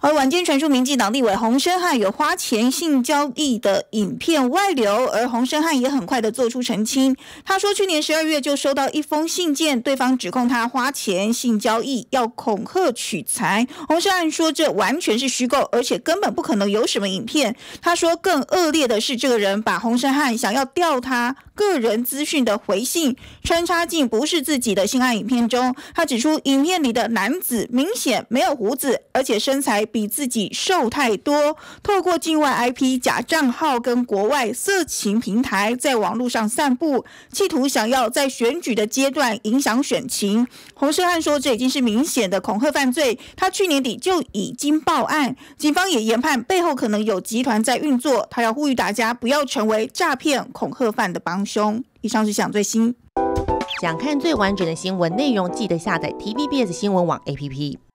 而晚间传出民进党立委洪申翰有花钱性交易的影片外流，而洪申翰也很快的做出澄清。他说，去年12月就收到一封信件，对方指控他花钱性交易，要恐吓取财。洪申翰说，这完全是虚构，而且根本不可能有什么影片。他说，更恶劣的是，这个人把洪申翰想要调他个人资讯的回信穿插进不是自己的性爱影片中。他指出，影片里的男子明显没有胡子，而且身材比自己瘦太多，透过境外 IP 假账号跟国外色情平台在网络上散布，企图想要在选举的阶段影响选情。洪申翰说，这已经是明显的恐吓犯罪，他去年底就已经报案，警方也研判背后可能有集团在运作，他要呼吁大家不要成为诈骗恐吓犯的帮凶。以上是想最新。 想看最完整的新闻内容，记得下载 TVBS 新闻网 APP。